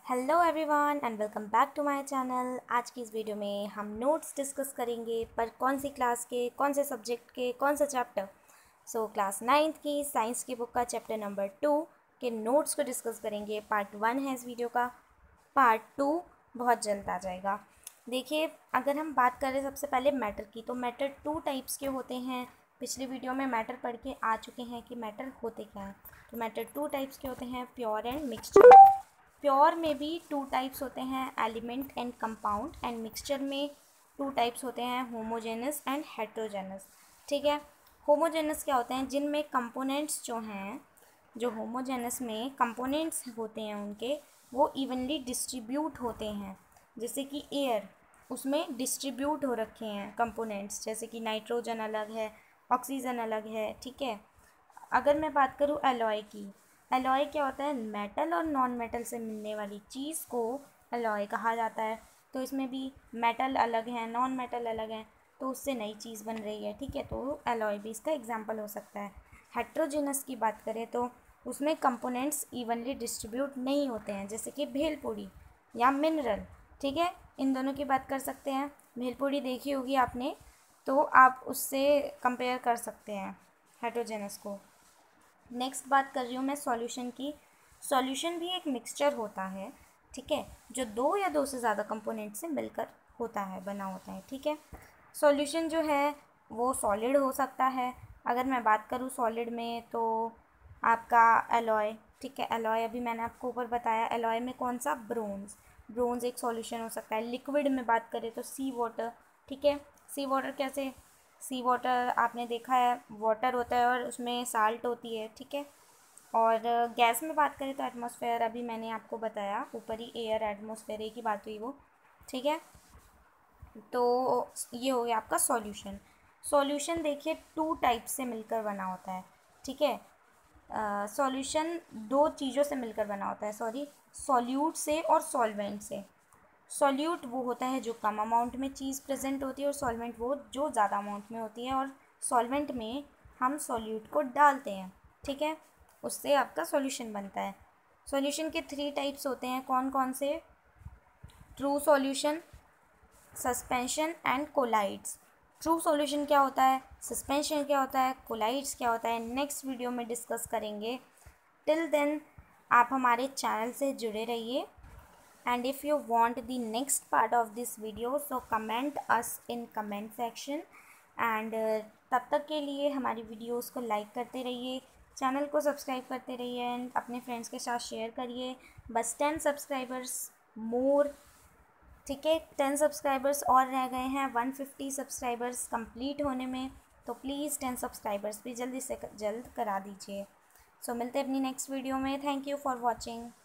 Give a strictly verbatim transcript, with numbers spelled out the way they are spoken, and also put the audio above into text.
Hello everyone and welcome back to my channel. आज की इस वीडियो में हम नोट्स डिस्कस करेंगे, पर कौन सी क्लास के, कौन से सब्जेक्ट के, कौन सा चैप्टर। सो क्लास नाइन्थ की साइंस की बुक का चैप्टर नंबर टू के नोट्स को डिस्कस करेंगे। पार्ट वन है इस वीडियो का, पार्ट टू बहुत जल्द आ जाएगा। देखिए, अगर हम बात करें सबसे पहले मैटर की, तो मैटर टू टाइप्स के होते हैं। पिछली वीडियो में मैटर पढ़ के आ चुके हैं कि मैटर होते क्या हैं। तो मैटर टू टाइप्स के होते हैं, प्योर एंड मिक्सचर। प्योर में भी टू टाइप्स होते हैं, element and compound. And mixture में टू टाइप्स होते हैं, होमोजेनस एंड हेट्रोजेनस। ठीक है, होमोजेनस क्या होते हैं? जिनमें कंपोनेंट्स जो हैं, जो होमोजेनस में कंपोनेंट्स होते हैं उनके, वो इवनली डिस्ट्रीब्यूट होते हैं। जैसे कि एयर, उसमें डिस्ट्रीब्यूट हो रखे हैं कंपोनेंट्स, जैसे कि नाइट्रोजन अलग है, ऑक्सीजन अलग है। ठीक है, अगर मैं बात करूँ एलॉय की, एलॉय क्या होता है? मेटल और नॉन मेटल से मिलने वाली चीज़ को एलॉय कहा जाता है। तो इसमें भी मेटल अलग है, नॉन मेटल अलग है, तो उससे नई चीज़ बन रही है। ठीक है, तो एलॉय भी इसका एग्जांपल हो सकता है। हेट्रोजेनस की बात करें तो उसमें कंपोनेंट्स इवनली डिस्ट्रीब्यूट नहीं होते हैं, जैसे कि भेलपुरी या मिनरल। ठीक है, इन दोनों की बात कर सकते हैं। भेलपुरी देखी होगी आपने, तो आप उससे कंपेयर कर सकते हैं हेट्रोजेनस को। नेक्स्ट बात कर रही हूँ मैं सॉल्यूशन की। सॉल्यूशन भी एक मिक्सचर होता है, ठीक है, जो दो या दो से ज़्यादा कंपोनेंट से मिलकर होता है, बना होता है। ठीक है, सॉल्यूशन जो है वो सॉलिड हो सकता है। अगर मैं बात करूँ सॉलिड में, तो आपका एलॉय। ठीक है, एलॉय अभी मैंने आपको ऊपर बताया। एलॉय में कौन सा? ब्रोंज। ब्रोंज एक सॉल्यूशन हो सकता है। लिक्विड में बात करें तो सी वाटर। ठीक है, सी वाटर कैसे? सी वाटर आपने देखा है, वाटर होता है और उसमें साल्ट होती है। ठीक है, और गैस में बात करें तो एटमॉस्फेयर, अभी मैंने आपको बताया ऊपर ही, एयर एटमॉस्फेयर एक ही बात हुई वो। ठीक है, तो ये हो गया आपका सॉल्यूशन। सॉल्यूशन देखिए टू टाइप से मिलकर बना होता है। ठीक है, सॉल्यूशन दो चीज़ों से मिलकर बना होता है, सॉरी, सॉल्यूट से और सॉल्वेंट से। सॉल्यूट वो होता है जो कम अमाउंट में चीज़ प्रेजेंट होती है, और सॉल्वेंट वो जो ज़्यादा अमाउंट में होती है। और सॉल्वेंट में हम सॉल्यूट को डालते हैं, ठीक है, उससे आपका सॉल्यूशन बनता है। सॉल्यूशन के थ्री टाइप्स होते हैं, कौन कौन से? True solution, suspension and colloids. True solution क्या होता है, सस्पेंशन क्या होता है, कोलाइड्स क्या होता है, नेक्स्ट वीडियो में डिस्कस करेंगे। टिल देन आप हमारे चैनल से जुड़े रहिए। And if you want the next part of this video, so comment us in comment section। and uh, तब तक के लिए हमारी वीडियोस को लाइक करते रहिए, चैनल को सब्सक्राइब करते रहिए, एंड अपने फ्रेंड्स के साथ शेयर करिए। बस टेन सब्सक्राइबर्स मोर, ठीक है, टेन सब्सक्राइबर्स और रह गए हैं वन फिफ्टी सब्सक्राइबर्स कंप्लीट होने में। तो प्लीज़ टेन सब्सक्राइबर्स भी जल्दी से जल्द करा दीजिए। सो so, मिलते हैं अपनी नेक्स्ट वीडियो में। Thank you for watching.